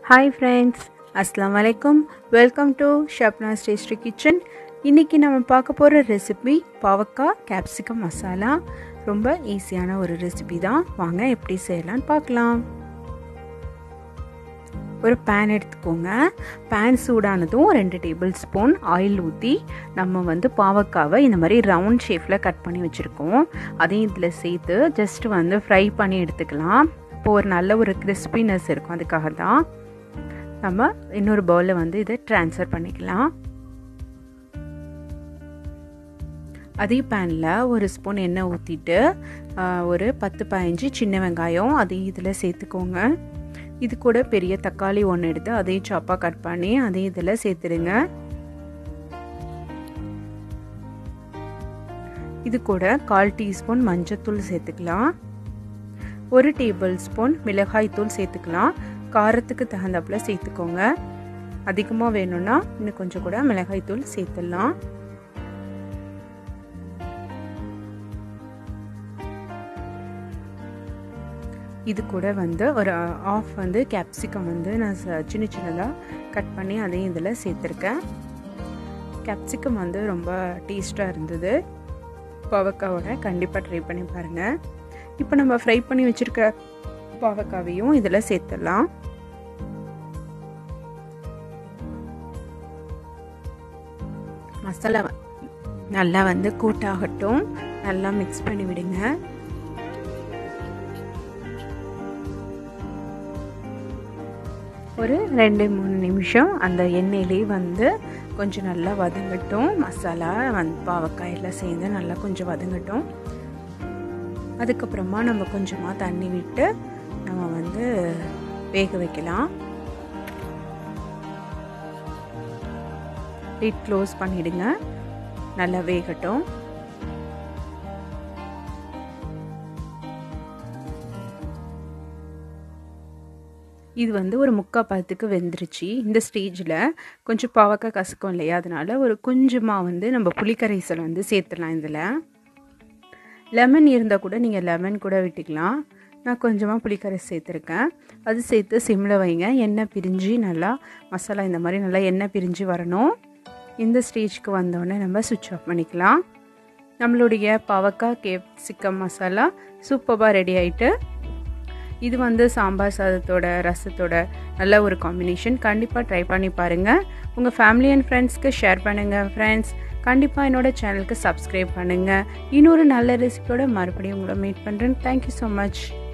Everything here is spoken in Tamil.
Hi friends, Assalamu alaikum. Welcome to Shabna's Tasty Kitchen. இன்னைக்கு நம்ம பார்க்க போற ரெசிபி பாவக்காய் கேப்சிகம் மசாலா. ரொம்ப ஈஸியான ஒரு ரெசிபி தான். வாங்க எப்படி செய்யலாம்னு பார்க்கலாம். ஒரு pan எடுத்துக்கோங்க. pan சூடானதும் 2 டேபிள் ஸ்பூன் ஆயில் ஊத்தி நம்ம பாவக்காவை இந்த மாதிரி ரவுண்ட் ஷேப்ல கட் பண்ணி வச்சிருக்கோம். அதையும் இதுல சேர்த்து ஜஸ்ட் ஃப்ரை பண்ணி எடுத்துக்கலாம். இப்போ ஒரு நல்ல ஒரு கிறிஸ்பினஸ் இருக்கும். அதுக்காக தான் நம்ம இன்னொரு பவுலில் இதை ட்ரான்ஸ்ஃபர் பண்ணிக்கலாம். அதே பேனில் ஒரு ஸ்பூன் எண்ணெய் ஊற்றிட்டு ஒரு 10-15 சின்ன வெங்காயம் அதையும் இதில் சேர்த்துக்கோங்க. இது கூட பெரிய தக்காளி ஒன்று எடுத்து அதையும் சாப்பாக கட் பண்ணி அதையும் இதில் சேர்த்துடுங்க. இது கூட 1/4 டீஸ்பூன் மஞ்சத்தூள் சேர்த்துக்கலாம். 1 டேபிள் ஸ்பூன் மிளகாய் தூள் சேர்த்துக்கலாம். காரத்துக்கு தகுந்தாப்புல சேர்த்துக்கோங்க. அதிகமாக வேணும்னா இன்னும் கொஞ்சம் கூட மிளகாய் தூள் சேர்த்துடலாம். இது கூட ஒரு ஆஃப் கேப்சிகம் நான் சின்ன சின்னதாக கட் பண்ணி அதையும் இதில் சேர்த்துருக்கேன். கேப்சிகம் ரொம்ப டேஸ்ட்டாக இருந்தது. பாவக்காவோட கண்டிப்பாக ட்ரை பண்ணி பாருங்கள். இப்போ நம்ம ஃப்ரை பண்ணி வச்சுருக்க பாவக்காவையும் இதில் சேர்த்துடலாம். மசாலா நல்லா கூட்டாகட்டும். நல்லா மிக்ஸ் பண்ணி விடுங்க. ஒரு 2-3 நிமிஷம் அந்த எண்ணெயிலே கொஞ்சம் நல்லா வதங்கட்டும். மசாலா பாவக்காயில் சேர்ந்து நல்லா கொஞ்சம் வதங்கட்டும். அதுக்கப்புறமா நம்ம கொஞ்சமாக தண்ணி விட்டு நம்ம வேக வைக்கலாம். லிட் க்ளோஸ் பண்ணிடுங்க. நல்லா வேகட்டும். இது ஒரு 3/4 பதத்துக்கு வெந்துருச்சு. இந்த ஸ்டேஜில் கொஞ்சம் பாவக்காய் கசக்கும் இல்லையா, அதனால ஒரு கொஞ்சமாக நம்ம புளிக்கரைசல் சேர்த்துடலாம். இதில் லெமன் இருந்தால் கூட நீங்கள் லெமன் கூட விட்டுக்கலாம். நான் கொஞ்சமாக புளிக்கரைசல் சேர்த்துருக்கேன். அது சேர்த்து சிம்மில் வைங்க. எண்ணெய் பிரிஞ்சு நல்லா மசாலா இந்த மாதிரி நல்லா எண்ணெய் பிரிஞ்சு வரணும். இந்த ஸ்டேஜ்க்கு வந்தோடனே நம்ம சுவிட்ச் ஆஃப் பண்ணிக்கலாம். நம்மளுடைய பாவக்காய் கேப்சிகம் மசாலா சூப்பராக ரெடி ஆகிட்டு. இது சாம்பார் சாதத்தோட ரசத்தோட நல்ல ஒரு காம்பினேஷன். கண்டிப்பாக ட்ரை பண்ணி பாருங்கள். உங்கள் ஃபேமிலி அண்ட் ஃப்ரெண்ட்ஸ்க்கு ஷேர் பண்ணுங்கள். ஃப்ரெண்ட்ஸ் கண்டிப்பாக என்னோடய சேனலுக்கு சப்ஸ்கிரைப் பண்ணுங்கள். இன்னொரு நல்ல ரெசிபியோட மறுபடியும் உங்களை மீட் பண்ணுறேன். Thank you so much.